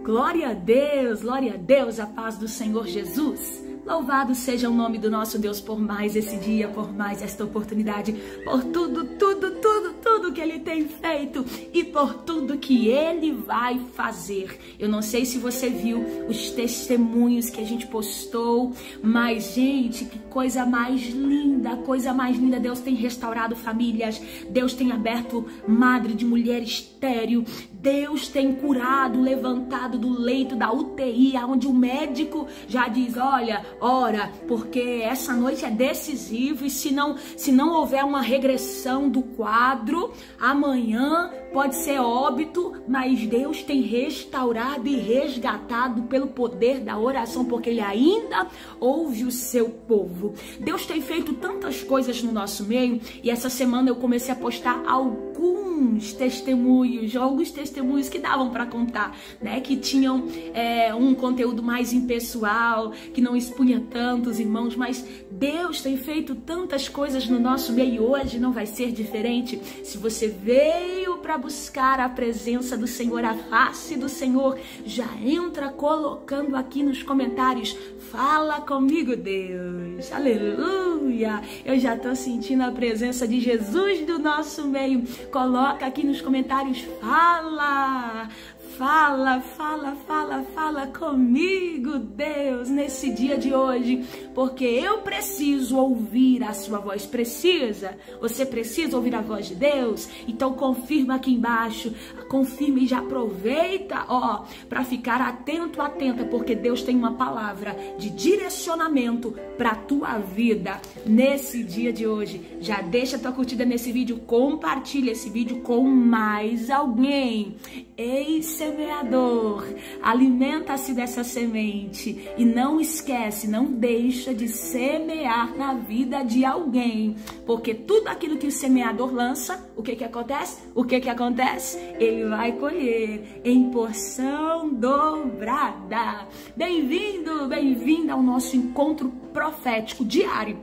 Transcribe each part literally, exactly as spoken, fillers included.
Glória a Deus, glória a Deus, a paz do Senhor Jesus. Louvado seja o nome do nosso Deus por mais esse dia, por mais esta oportunidade, por tudo, tudo, tudo, tudo que Ele tem feito e por tudo que Ele vai fazer. Eu não sei se você viu os testemunhos que a gente postou, mas, gente, que coisa mais linda, coisa mais linda. Deus tem restaurado famílias, Deus tem aberto madre de mulher estéril, Deus tem curado, levantado do leito da U T I, onde o médico já diz, olha, ora, porque essa noite é decisivo e se não, se não houver uma regressão do quadro, amanhã pode ser óbito, mas Deus tem restaurado e resgatado pelo poder da oração, porque Ele ainda ouve o seu povo. Deus tem feito tantas coisas no nosso meio e essa semana eu comecei a postar alguns testemunhos, alguns testemunhos que davam para contar, né? Que tinham é, um conteúdo mais impessoal, que não expunha tantos irmãos, mas Deus tem feito tantas coisas no nosso meio e hoje não vai ser diferente. Se você veio para buscar a presença do Senhor, a face do Senhor, já entra colocando aqui nos comentários, fala comigo, Deus, aleluia, eu já tô sentindo a presença de Jesus do nosso meio. Coloca aqui nos comentários, fala, fala, fala, fala, fala comigo, Deus, nesse dia de hoje, porque eu preciso ouvir a sua voz. Precisa? Você precisa ouvir a voz de Deus? Então confirma aqui embaixo, confirma e já aproveita, ó, para ficar atento, atenta, porque Deus tem uma palavra de direcionamento para a tua vida nesse dia de hoje. Já deixa a tua curtida nesse vídeo, compartilha esse vídeo com mais alguém. Ei, semeador, alimenta-se dessa semente e não esquece, não deixa de semear na vida de alguém, porque tudo aquilo que o semeador lança, o que que acontece? O que que acontece? Ele vai colher em porção dobrada. Bem-vindo, bem-vinda ao nosso encontro profético diário.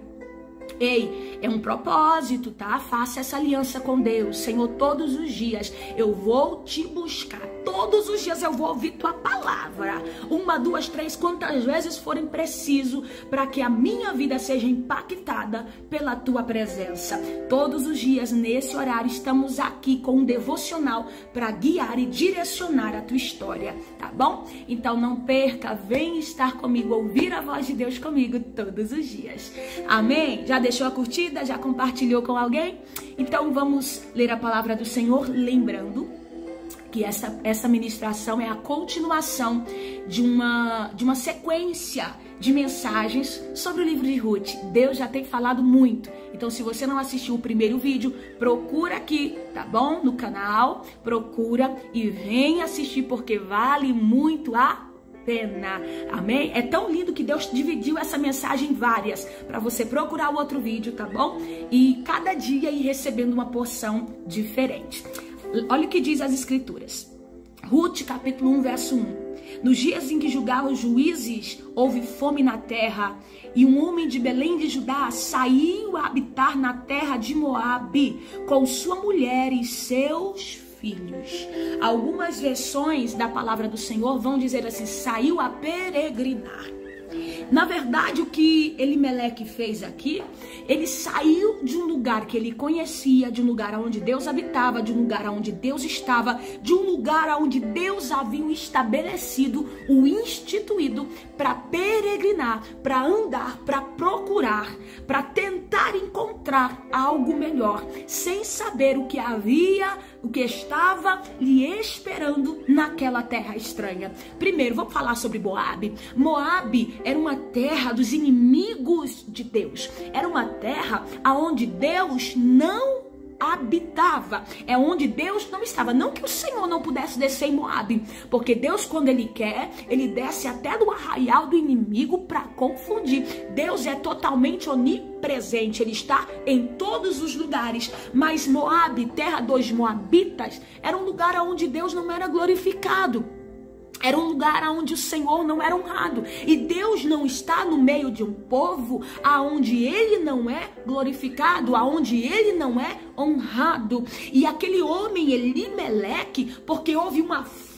Ei, é um propósito, tá? Faça essa aliança com Deus. Senhor, todos os dias eu vou te buscar. Todos os dias eu vou ouvir tua palavra. Uma, duas, três, quantas vezes forem preciso para que a minha vida seja impactada pela tua presença. Todos os dias, nesse horário, estamos aqui com um devocional para guiar e direcionar a tua história, tá bom? Então não perca, vem estar comigo, ouvir a voz de Deus comigo todos os dias. Amém? Já deixou a curtida? Já compartilhou com alguém? Então vamos ler a palavra do Senhor, lembrando que essa, essa ministração é a continuação de uma, de uma sequência de mensagens sobre o livro de Ruth. Deus já tem falado muito. Então, se você não assistiu o primeiro vídeo, procura aqui, tá bom? No canal, procura e vem assistir, porque vale muito a pena. Amém? É tão lindo que Deus dividiu essa mensagem em várias, para você procurar o outro vídeo, tá bom? E cada dia ir recebendo uma porção diferente. Olha o que diz as escrituras. Ruth, capítulo um, verso um. Nos dias em que julgaram os juízes, houve fome na terra, e um homem de Belém de Judá saiu a habitar na terra de Moabe, com sua mulher e seus filhos. Algumas versões da palavra do Senhor vão dizer assim, saiu a peregrinar. Na verdade, o que Elimeleque fez aqui, ele saiu de um lugar que ele conhecia, de um lugar onde Deus habitava, de um lugar onde Deus estava, de um lugar onde Deus havia estabelecido, o instituído, para peregrinar, para andar, para procurar, para tentar encontrar algo melhor, sem saber o que havia, o que estava lhe esperando naquela terra estranha. Primeiro, vamos falar sobre Moabe. Moabe era uma terra dos inimigos de Deus. Era uma terra aonde Deus não habitava. É onde Deus não estava. Não que o Senhor não pudesse descer em Moabe, porque Deus, quando Ele quer, Ele desce até do arraial do inimigo para confundir. Deus é totalmente onipresente. Ele está em todos os lugares. Mas Moabe, terra dos moabitas, era um lugar onde Deus não era glorificado. Era um lugar onde o Senhor não era honrado. E Deus não está no meio de um povo aonde Ele não é glorificado, aonde Ele não é honrado. E aquele homem Elimeleque, porque houve uma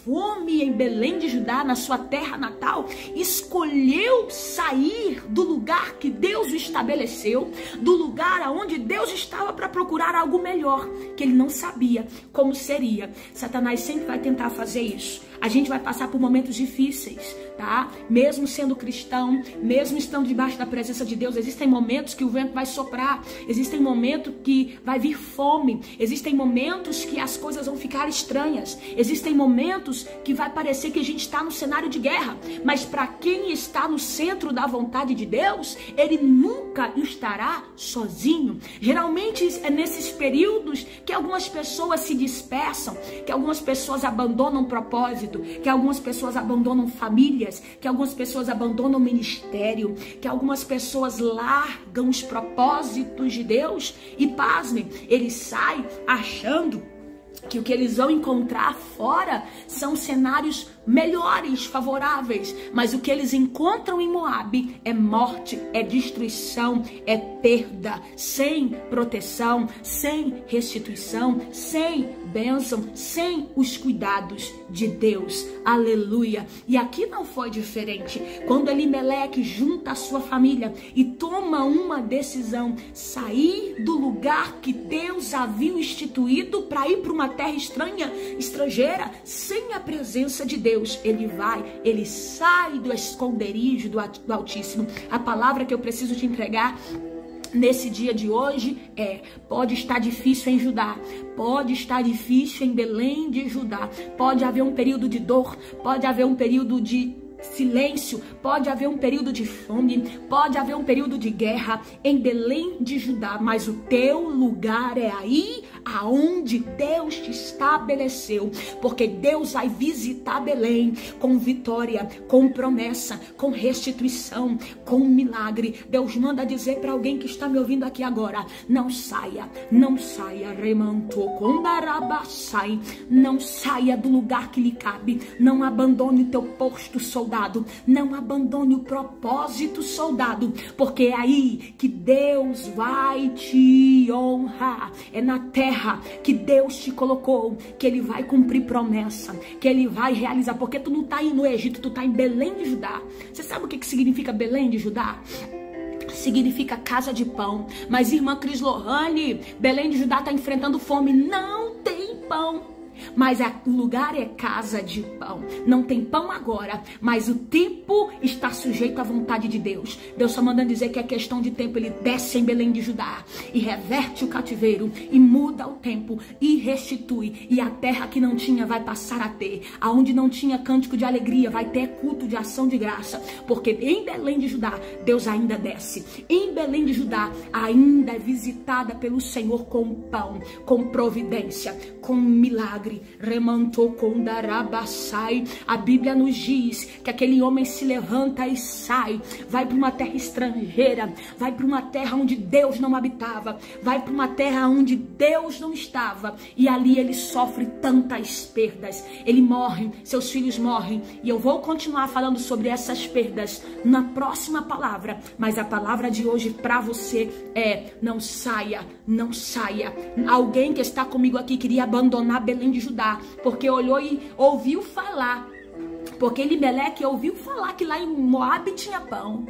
fome em Belém de Judá, na sua terra natal, escolheu sair do lugar que Deus o estabeleceu, do lugar aonde Deus estava para procurar algo melhor, que ele não sabia como seria. Satanás sempre vai tentar fazer isso. A gente vai passar por momentos difíceis, tá? Mesmo sendo cristão, mesmo estando debaixo da presença de Deus, existem momentos que o vento vai soprar, existem momentos que vai vir fome, existem momentos que as coisas vão ficar estranhas, existem momentos que vai parecer que a gente está no cenário de guerra, mas para quem está no centro da vontade de Deus, ele nunca estará sozinho. Geralmente é nesses períodos que algumas pessoas se dispersam, que algumas pessoas abandonam o propósito, que algumas pessoas abandonam famílias, que algumas pessoas abandonam o ministério, que algumas pessoas largam os propósitos de Deus e, pasmem, eles saem achando que o que eles vão encontrar fora são cenários melhores, favoráveis, mas o que eles encontram em Moabe é morte, é destruição, é perda, sem proteção, sem restituição, sem bênção, sem os cuidados de Deus. Aleluia. E aqui não foi diferente. Quando Elimeleque junta a sua família e toma uma decisão, sair do lugar que Deus havia instituído para ir para uma terra estranha, estrangeira, sem a presença de Deus. Deus, ele vai, ele sai do esconderijo do, do Altíssimo. A palavra que eu preciso te entregar nesse dia de hoje é: pode estar difícil em Judá, pode estar difícil em Belém de Judá, pode haver um período de dor, pode haver um período de silêncio, pode haver um período de fome, pode haver um período de guerra em Belém de Judá, mas o teu lugar é aí aonde Deus te estabeleceu, porque Deus vai visitar Belém com vitória, com promessa, com restituição, com milagre. Deus manda dizer para alguém que está me ouvindo aqui agora: não saia, não saia, remantou com darabasai, não saia do lugar que lhe cabe, não abandone o teu posto, soldado, não abandone o propósito, soldado, porque é aí que Deus vai te honrar, é na terra que Deus te colocou, que ele vai cumprir promessa, que ele vai realizar, porque tu não está aí no Egito, tu está em Belém de Judá. Você sabe o que, que significa Belém de Judá? Significa casa de pão. Mas irmã Cris Lohane, Belém de Judá está enfrentando fome, não tem pão. Mas o lugar é casa de pão. Não tem pão agora, mas o tempo está sujeito à vontade de Deus. Deus só manda dizer que é questão de tempo. Ele desce em Belém de Judá e reverte o cativeiro e muda o tempo e restitui. E a terra que não tinha vai passar a ter. Aonde não tinha cântico de alegria vai ter culto de ação de graça. Porque em Belém de Judá Deus ainda desce. Em Belém de Judá ainda é visitada pelo Senhor com pão, com providência, com milagre. Remantou com darabassai. A Bíblia nos diz que aquele homem se levanta e sai, vai para uma terra estrangeira, vai para uma terra onde Deus não habitava, vai para uma terra onde Deus não estava, e ali ele sofre tantas perdas, ele morre, seus filhos morrem, e eu vou continuar falando sobre essas perdas na próxima palavra, mas a palavra de hoje para você é: não saia, não saia. Alguém que está comigo aqui queria abandonar Belém de Judá, porque olhou e ouviu falar, porque Elimeleque ouviu falar que lá em Moabe tinha pão,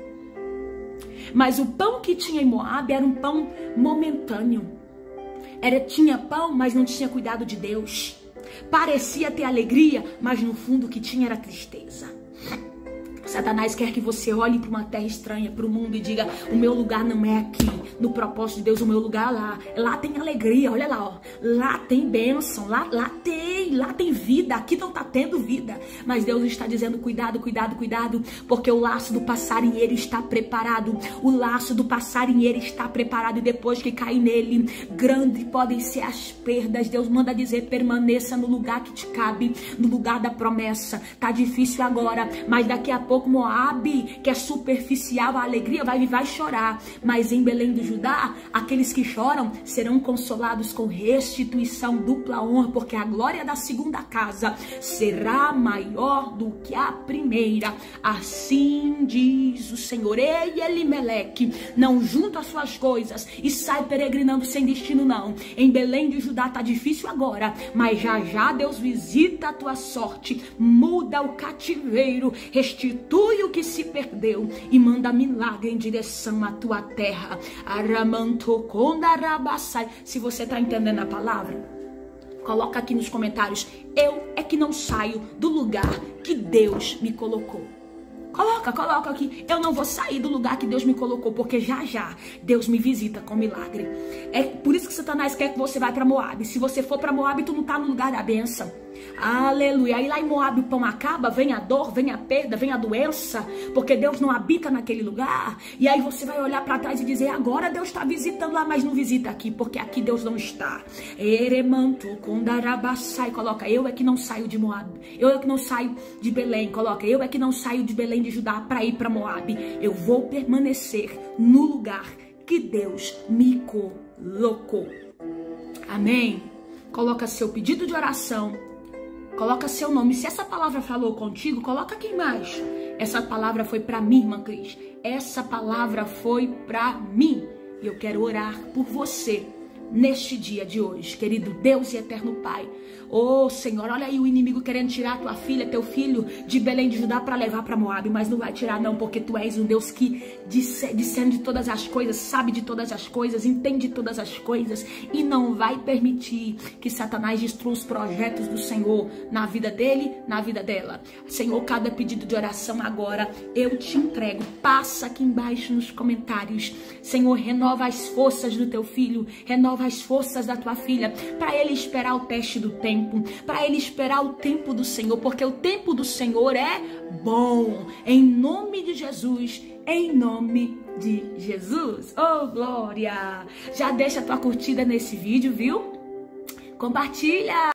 mas o pão que tinha em Moabe era um pão momentâneo, era, tinha pão, mas não tinha cuidado de Deus, parecia ter alegria, mas no fundo o que tinha era tristeza. Satanás quer que você olhe para uma terra estranha, para o mundo, e diga: o meu lugar não é aqui, no propósito de Deus, o meu lugar é lá. Lá tem alegria, olha lá, ó. Lá tem bênção, lá, lá tem, lá tem vida, aqui não está tendo vida. Mas Deus está dizendo: cuidado, cuidado, cuidado, porque o laço do passarinheiro está preparado, o laço do passarinheiro está preparado, e depois que cair nele, grandes podem ser as perdas. Deus manda dizer: permaneça no lugar que te cabe, no lugar da promessa. Tá difícil agora, mas daqui a pouco Moabe, que é superficial, a alegria vai, vai chorar, mas em Belém do Judá, aqueles que choram serão consolados com restituição, dupla honra, porque a glória da segunda casa será maior do que a primeira. Assim diz o Senhor. Ei, Elimeleque, não junta as suas coisas e sai peregrinando sem destino, não. Em Belém de Judá tá difícil agora, mas já já Deus visita a tua sorte, muda o cativeiro, restitui o que se perdeu e manda milagre em direção à tua terra. Aramantocondarabasai. Se você tá entendendo a palavra, coloca aqui nos comentários: eu é que não saio do lugar que Deus me colocou. Coloca, coloca aqui. Eu não vou sair do lugar que Deus me colocou, porque já já Deus me visita com milagre. É por isso que Satanás quer que você vá para Moabe. Se você for para Moabe, tu não tá no lugar da bênção. Aleluia. Aí lá em Moabe o pão acaba, vem a dor, vem a perda, vem a doença, porque Deus não habita naquele lugar. E aí você vai olhar para trás e dizer: agora Deus está visitando lá, mas não visita aqui, porque aqui Deus não está. Eremanto condarabassai. Coloca: eu é que não saio de Moabe. Eu é que não saio de Belém. Coloca: eu é que não saio de Belém de Judá para ir para Moabe. Eu vou permanecer no lugar que Deus me colocou. Amém? Coloca seu pedido de oração. Coloca seu nome. Se essa palavra falou contigo, coloca aqui embaixo: essa palavra foi para mim, irmã Cris. Essa palavra foi para mim. E eu quero orar por você neste dia de hoje, querido Deus e eterno Pai. Oh Senhor, olha aí o inimigo querendo tirar tua filha, teu filho de Belém de Judá para levar para Moabe, mas não vai tirar não, porque tu és um Deus que discerne de todas as coisas, sabe de todas as coisas, entende de todas as coisas e não vai permitir que Satanás destrua os projetos do Senhor na vida dele, na vida dela. Senhor, cada pedido de oração agora eu te entrego. Passa aqui embaixo nos comentários. Senhor, renova as forças do teu filho, renova as forças da tua filha, para ele esperar o teste do tempo, para ele esperar o tempo do Senhor, porque o tempo do Senhor é bom. Em nome de Jesus, em nome de Jesus. Oh, glória! Já deixa a tua curtida nesse vídeo, viu? Compartilha!